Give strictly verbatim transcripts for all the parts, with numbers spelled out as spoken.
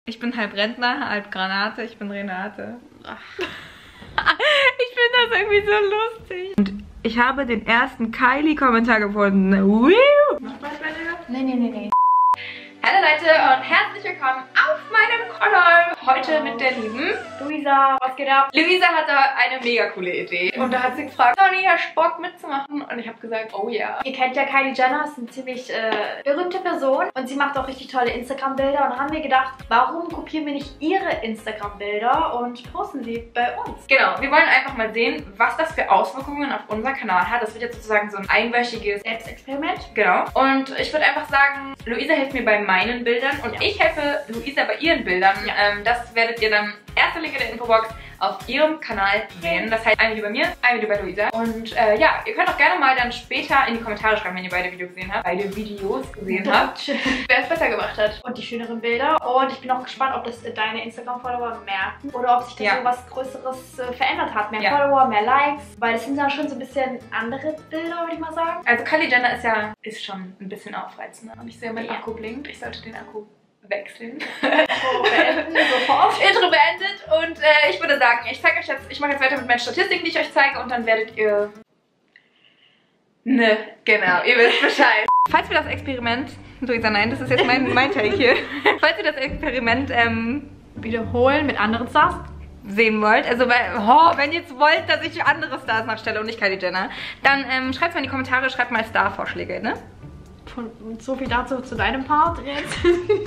Ich bin halb Rentner, halb Granate, ich bin Renate. Ich finde das irgendwie so lustig. Und ich habe den ersten Kylie-Kommentar gefunden. Woo! Noch was bei dir? Nee, nee, nee, nee. Hallo Leute und herzlich willkommen auf meinem Kanal. Heute mit der lieben Luisa, was geht ab? Luisa hatte eine mega coole Idee. Und da hat sie gefragt, Sonny, hast du Bock mitzumachen? Und ich habe gesagt, oh ja. Yeah. Ihr kennt ja Kylie Jenner, ist eine ziemlich äh, berühmte Person. Und sie macht auch richtig tolle Instagram-Bilder. Und da haben wir gedacht, warum kopieren wir nicht ihre Instagram-Bilder und posten sie bei uns? Genau, wir wollen einfach mal sehen, was das für Auswirkungen auf unseren Kanal hat. Das wird jetzt sozusagen so ein einwöchiges Selbstexperiment. Genau. Und ich würde einfach sagen, Luisa hilft mir bei meinen Bildern und ja. ich helfe Luisa bei ihren Bildern. Ja. Ähm, das werdet ihr dann, erster Link in der Infobox, auf ihrem Kanal sehen. Das heißt, ein Video bei mir, ein Video bei Luisa. Und äh, ja, ihr könnt auch gerne mal dann später in die Kommentare schreiben, wenn ihr beide Videos gesehen habt. Beide Videos gesehen habt. Wer es besser gemacht hat. Und die schöneren Bilder. Und ich bin auch gespannt, ob das deine Instagram-Follower merken. Oder ob sich da ja. so was Größeres äh, verändert hat. Mehr ja. Follower, mehr Likes. Weil es sind ja schon so ein bisschen andere Bilder, würde ich mal sagen. Also Kylie Jenner ist ja ist schon ein bisschen aufreizender. Und ich sehe, mein ja. Akku blinkt. Ich sollte den Akku wechseln. Oh, beenden, sofort. Intro beendet und äh, ich würde sagen, ich zeige euch jetzt, ich mache jetzt weiter mit meinen Statistiken, die ich euch zeige und dann werdet ihr... Ne, genau, ihr wisst Bescheid. Falls wir das Experiment, Luisa, nein, das ist jetzt mein, mein Take hier. Falls wir das Experiment ähm, wiederholen mit anderen Stars sehen wollt, also weil, oh, wenn ihr jetzt wollt, dass ich andere Stars nachstelle und nicht Kylie Jenner, dann ähm, schreibt mal in die Kommentare, schreibt mal Star-Vorschläge, ne? Und so viel dazu zu deinem Part jetzt.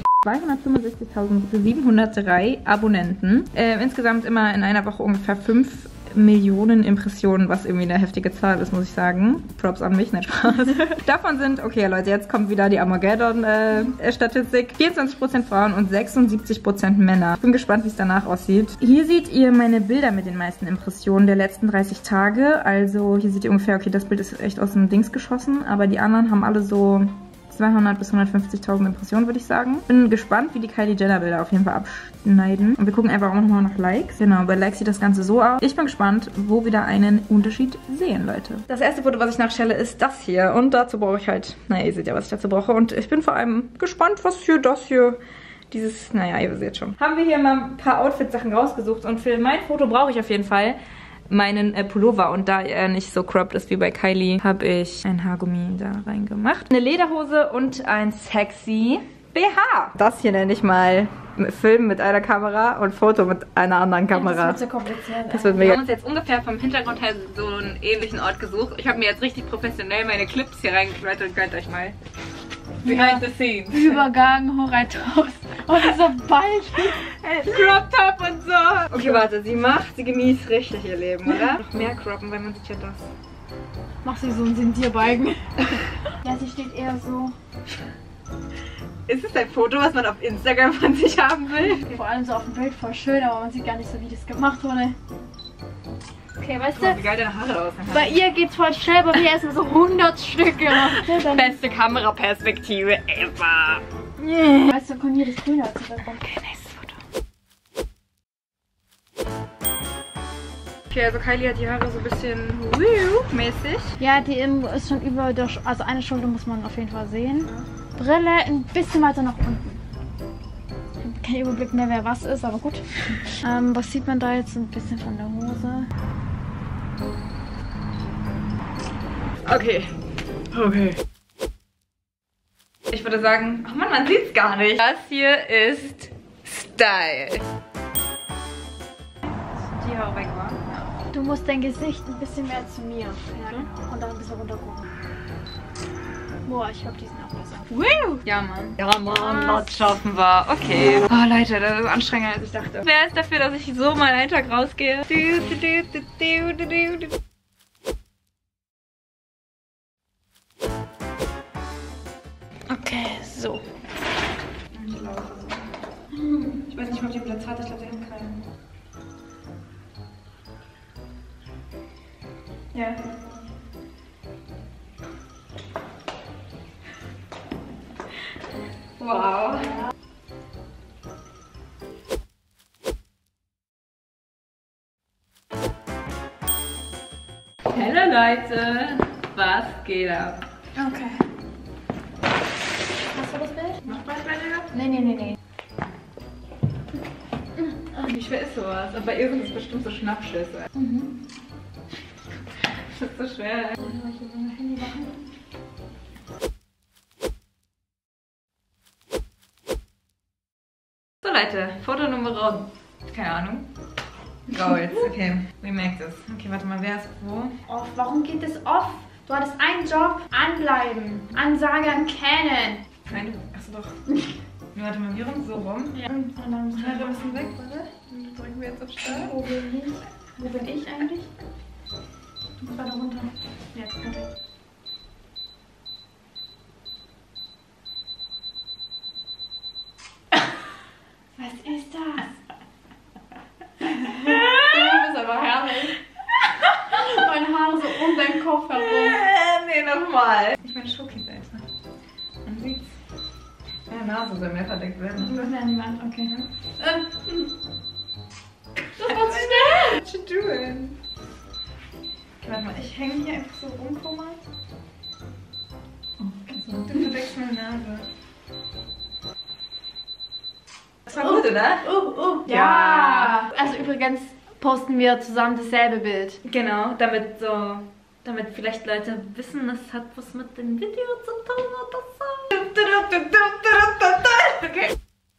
zweihundertfünfundsechzigtausendsiebenhundertdrei Abonnenten. Äh, insgesamt immer in einer Woche ungefähr fünf Millionen Impressionen, was irgendwie eine heftige Zahl ist, muss ich sagen. Props an mich, nicht Spaß. Davon sind, okay Leute, jetzt kommt wieder die Armageddon-Statistik. Äh, vierundzwanzig Prozent Frauen und sechsundsiebzig Prozent Männer. Ich bin gespannt, wie es danach aussieht. Hier seht ihr meine Bilder mit den meisten Impressionen der letzten dreißig Tage. Also hier seht ihr ungefähr, okay, das Bild ist echt aus dem Dings geschossen, aber die anderen haben alle so zweihundert bis hundertfünfzigtausend Impressionen, würde ich sagen. Bin gespannt, wie die Kylie Jenner Bilder auf jeden Fall abschneiden. Und wir gucken einfach auch nochmal nach Likes. Genau, bei Likes sieht das Ganze so aus. Ich bin gespannt, wo wir da einen Unterschied sehen, Leute. Das erste Foto, was ich nachstelle, ist das hier. Und dazu brauche ich halt, naja, ihr seht ja, was ich dazu brauche. Und ich bin vor allem gespannt, was für das hier, dieses, naja, ihr seht schon. Haben wir hier mal ein paar Outfit-Sachen rausgesucht. Und für mein Foto brauche ich auf jeden Fall meinen äh, Pullover, und da er nicht so cropped ist wie bei Kylie, habe ich ein Haargummi da reingemacht. Eine Lederhose und ein sexy B H. Das hier nenne ich mal Film mit einer Kamera und Foto mit einer anderen Kamera. Das wird so kompliziert. Das wird mega. Wir haben uns jetzt ungefähr vom Hintergrund her so einen ähnlichen Ort gesucht. Ich habe mir jetzt richtig professionell meine Clips hier reingeklettert und gönnt euch mal. Behind ja. the scenes. Übergang, Horizont. Und so bald. Crop Top und so. Okay, warte, sie macht, sie genießt richtig ihr Leben, oder? Noch mehr croppen, weil man sieht ja das. Mach sie so einen Sintierbalken. Ja, sie steht eher so. Ist es ein Foto, was man auf Instagram von sich haben will? Vor allem so auf dem Bild voll schön, aber man sieht gar nicht so, wie das gemacht wurde. Okay, weißt Guck mal, du, wie geil deine Haare aussehen. bei ihr geht's voll schnell, bei mir erstmal so hundert Stück gemacht. Beste Kameraperspektive ever. Yeah. Weißt du, kommt hier das Grüne als Hintergrund. Okay, nächstes Foto. Okay, also Kylie hat die Haare so ein bisschen mäßig. Ja, die ist schon über der, Sch also eine Schulter muss man auf jeden Fall sehen. Ja. Brille ein bisschen weiter nach unten. Kein Überblick mehr, wer was ist, aber gut. Ähm, was sieht man da jetzt? Ein bisschen von der Hose. Okay. Okay. Ich würde sagen, oh Mann, man sieht es gar nicht. Das hier ist Style. Die Haare weg war. Du musst dein Gesicht ein bisschen mehr zu mir. Ja, genau. Und dann ein bisschen runter gucken. Boah, ich glaube, die sind auch besser. Woo! Ja, Mann. Ja, Mann, das schaffen wir. Okay. Oh, Leute, das ist anstrengender, als ich dachte. Wer ist dafür, dass ich so mal einen Tag rausgehe? Okay, so. Ich weiß nicht, ob die Platz hat. Ich glaube, der hat keinen. Ja. Wow. Hallo Leute, was geht ab? Okay. Hast du das Bild? Noch was bei dir? Nee, nee, nee, nee. Wie schwer ist sowas? Und bei ihr sind es bestimmt so Schnappschüsse. Mhm. Das ist so schwer. Ich will so mein Handy machen. So Leute, Foto Nummer, keine Ahnung. Gold, okay. Wie merkt es? Okay, warte mal, wer ist wo? Off, warum geht es off? Du hattest einen Job, anbleiben, Ansage an Canon. Nein, achso doch. Ja, warte mal, wie rum? So rum? Ja. Und dann Ja, du bist weg, warte. Dann drücken wir jetzt auf Start. Wo bin ich? Wo bin ich eigentlich? Du bist weiter runter. Jetzt, perfekt. Was ist das? Du bist aber herrlich. Mein Haar so um deinen Kopf herum. Äh, nee, nochmal. Ich meine Schokies extra. Man sieht's. Meine Nase soll mehr verdeckt werden. Du bist ja niemand, okay. Ähm. Das war zu schnell. What you doing? Okay, warte mal, ich hänge hier einfach so rum, Thomas. Oh, okay, so. Du verdeckst meine Nase. Das war gut, oder? Uh, uh. Ja. Also übrigens posten wir zusammen dasselbe Bild. Genau, damit so, damit vielleicht Leute wissen, es hat was mit dem Video zu tun oder so. Okay.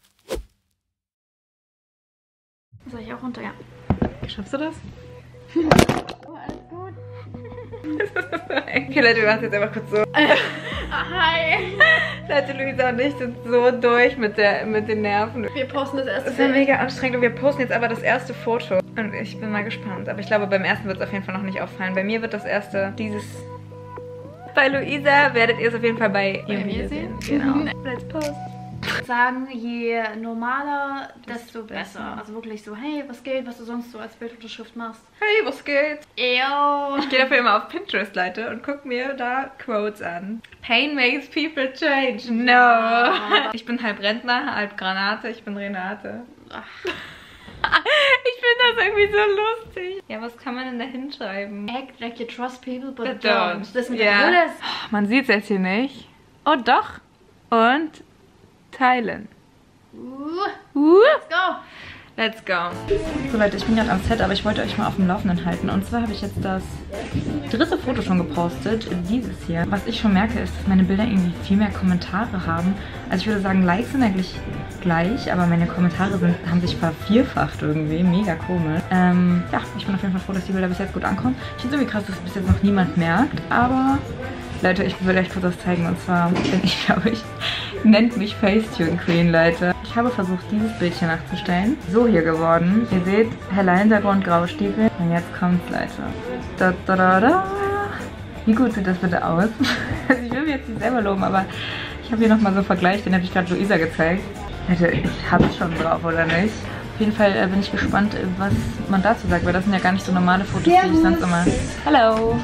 Soll ich auch runter, ja. Schaffst du das? Oh, alles gut. Okay, Leute, wir machen jetzt einfach kurz so. Hi. Leute, Luisa und ich sind so durch mit, der, mit den Nerven. Wir posten das erste Das ist ja mega anstrengend und wir posten jetzt aber das erste Foto. Und ich bin mal gespannt. Aber ich glaube, beim ersten wird es auf jeden Fall noch nicht auffallen. Bei mir wird das erste dieses... Bei Luisa werdet ihr es auf jeden Fall bei, Bei ihrem mir Video sehen. Genau. Mhm. Let's post. Sagen, je normaler, desto besser. besser. Also wirklich so, hey, was geht, was du sonst so als Bildunterschrift machst. Hey, was geht? Ew. Ich gehe dafür immer auf Pinterest, Leute, und guck mir da Quotes an. Pain makes people change. No. Ich bin halb Rentner, halb Granate, ich bin Renate. Ich finde das irgendwie so lustig. Ja, was kann man denn da hinschreiben? Act like you trust people, but, But don't. don't. Das mit Ja. der Brille ist... Man sieht es jetzt hier nicht. Oh, doch. Und teilen. Uh, Uh. let's go. Let's go. So Leute, ich bin gerade am Set, aber ich wollte euch mal auf dem Laufenden halten. Und zwar habe ich jetzt das dritte Foto schon gepostet, dieses hier. Was ich schon merke, ist, dass meine Bilder irgendwie viel mehr Kommentare haben. Also ich würde sagen, Likes sind eigentlich gleich, aber meine Kommentare sind, haben sich vervierfacht irgendwie. Mega komisch. Ähm, ja, ich bin auf jeden Fall froh, dass die Bilder bis jetzt gut ankommen. Ich finde es irgendwie krass, dass es bis jetzt noch niemand merkt, aber... Leute, ich will euch kurz was zeigen. Und zwar bin ich, glaube ich, nennt mich Facetune Queen, Leute. Ich habe versucht, dieses Bild hier nachzustellen. So hier geworden. Ihr seht, heller Hintergrund, graue Stiefel. Und jetzt kommt's, Leute. Da, da, da, da. Wie gut sieht das bitte aus? Also ich will mir jetzt nicht selber loben, aber ich habe hier nochmal so einen Vergleich. Den habe ich gerade Luisa gezeigt. Leute, ich habe es schon drauf, oder nicht? Auf jeden Fall äh, bin ich gespannt, was man dazu sagt, weil das sind ja gar nicht so normale Fotos, die ich sonst immer... Hallo!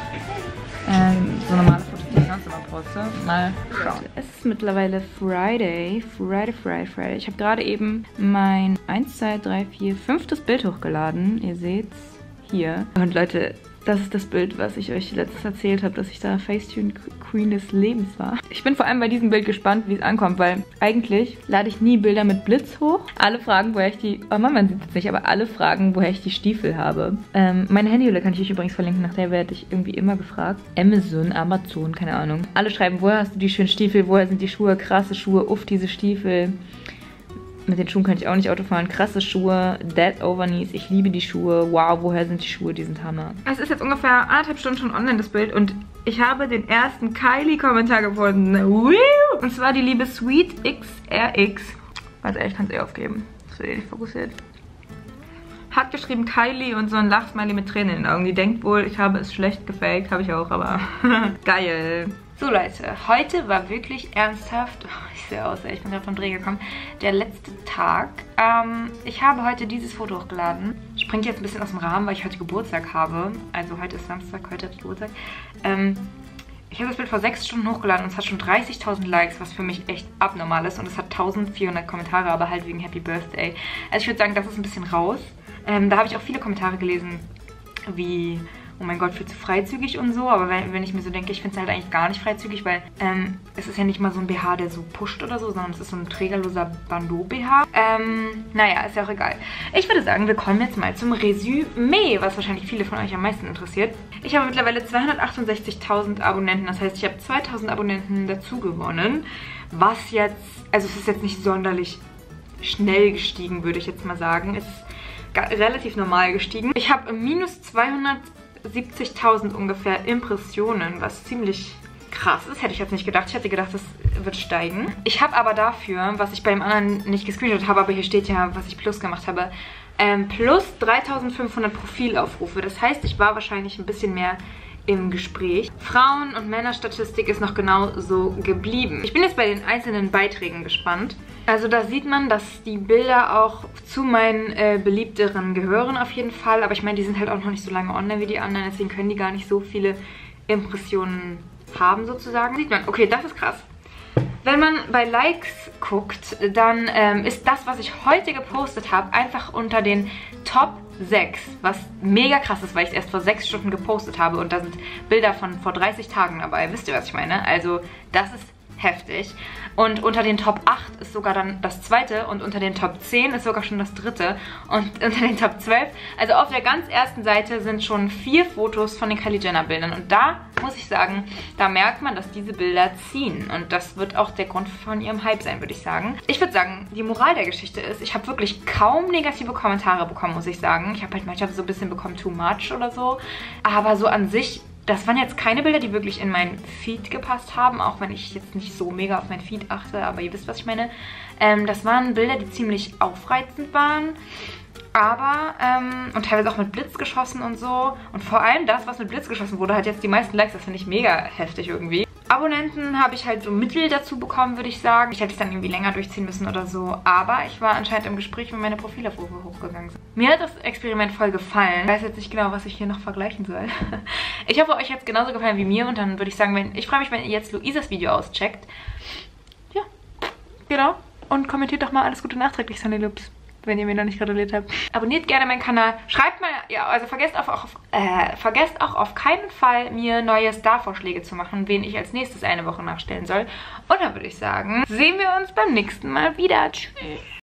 Ähm, so normale Fotos, die ich sonst immer poste. Mal schauen. Es ist mittlerweile Friday. Friday, Friday, Friday. Ich habe gerade eben mein eins, zwei, drei, vier, fünftes Bild hochgeladen. Ihr seht's hier. Und Leute, das ist das Bild, was ich euch letztens erzählt habe, dass ich da Facetune Queen des Lebens war. Ich bin vor allem bei diesem Bild gespannt, wie es ankommt, weil eigentlich lade ich nie Bilder mit Blitz hoch. Alle fragen, woher ich die... Oh Mann, man sieht es nicht, aber alle fragen, woher ich die Stiefel habe. Ähm, meine Handyhülle kann ich euch übrigens verlinken, nach der werde ich irgendwie immer gefragt. Amazon, Amazon, keine Ahnung. Alle schreiben, woher hast du die schönen Stiefel, woher sind die Schuhe, krasse Schuhe, uff, diese Stiefel. Mit den Schuhen kann ich auch nicht Auto fahren. Krasse Schuhe, Dead Overknees. Ich liebe die Schuhe. Wow, woher sind die Schuhe? Die sind Hammer. Es ist jetzt ungefähr anderthalb Stunden schon online, das Bild. Und ich habe den ersten Kylie-Kommentar gefunden. Und zwar die liebe Sweet X R X. Also ehrlich, ich kann es eh aufgeben. Das wird eh nicht fokussiert. Hat geschrieben Kylie und so ein Lachsmiley mit Tränen in den Augen. Die denkt wohl, ich habe es schlecht gefaked. Habe ich auch, aber geil. So Leute, heute war wirklich ernsthaft, oh, ich sehe aus, ey, ich bin gerade vom Dreh gekommen, der letzte Tag. Ähm, ich habe heute dieses Foto hochgeladen. Springt jetzt ein bisschen aus dem Rahmen, weil ich heute Geburtstag habe. Also heute ist Samstag, heute habe ich Geburtstag. Ähm, ich habe das Bild vor sechs Stunden hochgeladen und es hat schon dreißigtausend Likes, was für mich echt abnormal ist. Und es hat eintausendvierhundert Kommentare, aber halt wegen Happy Birthday. Also ich würde sagen, das ist ein bisschen raus. Ähm, da habe ich auch viele Kommentare gelesen, wie... oh mein Gott, viel zu freizügig und so. Aber wenn, wenn ich mir so denke, ich finde es halt eigentlich gar nicht freizügig, weil ähm, es ist ja nicht mal so ein B H, der so pusht oder so, sondern es ist so ein trägerloser Bandeau-B H. Ähm, naja, ist ja auch egal. Ich würde sagen, wir kommen jetzt mal zum Resümee, was wahrscheinlich viele von euch am meisten interessiert. Ich habe mittlerweile zweihundertachtundsechzigtausend Abonnenten, das heißt, ich habe zweitausend Abonnenten dazu gewonnen, was jetzt, also es ist jetzt nicht sonderlich schnell gestiegen, würde ich jetzt mal sagen. Es ist relativ normal gestiegen. Ich habe minus zweihundertsiebzigtausend ungefähr Impressionen, was ziemlich krass ist. Hätte ich jetzt nicht gedacht. Ich hätte gedacht, das wird steigen. Ich habe aber dafür, was ich beim anderen nicht gescreenshot habe, aber hier steht ja, was ich plus gemacht habe, ähm, plus dreitausendfünfhundert Profilaufrufe. Das heißt, ich war wahrscheinlich ein bisschen mehr im Gespräch. Frauen- und Männerstatistik ist noch genau so geblieben. Ich bin jetzt bei den einzelnen Beiträgen gespannt. Also da sieht man, dass die Bilder auch zu meinen äh, beliebteren gehören auf jeden Fall. Aber ich meine, die sind halt auch noch nicht so lange online wie die anderen. Deswegen können die gar nicht so viele Impressionen haben sozusagen. Sieht man, okay, das ist krass. Wenn man bei Likes guckt, dann ähm, ist das, was ich heute gepostet habe, einfach unter den Top sechs, was mega krass ist, weil ich es erst vor sechs Stunden gepostet habe und da sind Bilder von vor dreißig Tagen dabei. Wisst ihr, was ich meine? Also das ist heftig. Und unter den Top acht ist sogar dann das zweite und unter den Top zehn ist sogar schon das dritte und unter den Top zwölf, also auf der ganz ersten Seite sind schon vier Fotos von den Kylie Jenner Bildern und da muss ich sagen, da merkt man, dass diese Bilder ziehen und das wird auch der Grund von ihrem Hype sein, würde ich sagen. Ich würde sagen, die Moral der Geschichte ist, ich habe wirklich kaum negative Kommentare bekommen, muss ich sagen. Ich habe halt manchmal so ein bisschen bekommen, too much oder so, aber so an sich, das waren jetzt keine Bilder, die wirklich in meinen Feed gepasst haben, auch wenn ich jetzt nicht so mega auf mein Feed achte, aber ihr wisst, was ich meine. Ähm, das waren Bilder, die ziemlich aufreizend waren, aber, ähm, und teilweise auch mit Blitz geschossen und so. Und vor allem das, was mit Blitz geschossen wurde, hat jetzt die meisten Likes, das finde ich mega heftig irgendwie. Abonnenten habe ich halt so mittel dazu bekommen, würde ich sagen. Ich hätte es dann irgendwie länger durchziehen müssen oder so. Aber ich war anscheinend im Gespräch, wenn meine Profilaufrufe hochgegangen sind. Mir hat das Experiment voll gefallen. Ich weiß jetzt nicht genau, was ich hier noch vergleichen soll. Ich hoffe, euch hat es genauso gefallen wie mir. Und dann würde ich sagen, wenn, ich freue mich, wenn ihr jetzt Luisas Video auscheckt. Ja, genau. Und kommentiert doch mal alles Gute nachträglich, Sunny Lips, wenn ihr mir noch nicht gratuliert habt. Abonniert gerne meinen Kanal. Schreibt mal, ja, also vergesst auch, auf, äh, vergesst auch auf keinen Fall, mir neue Star-Vorschläge zu machen, wen ich als nächstes eine Woche nachstellen soll. Und dann würde ich sagen, sehen wir uns beim nächsten Mal wieder. Tschüss.